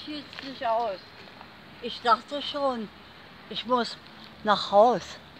sieht es nicht aus. Ich dachte schon, ich muss nach Haus.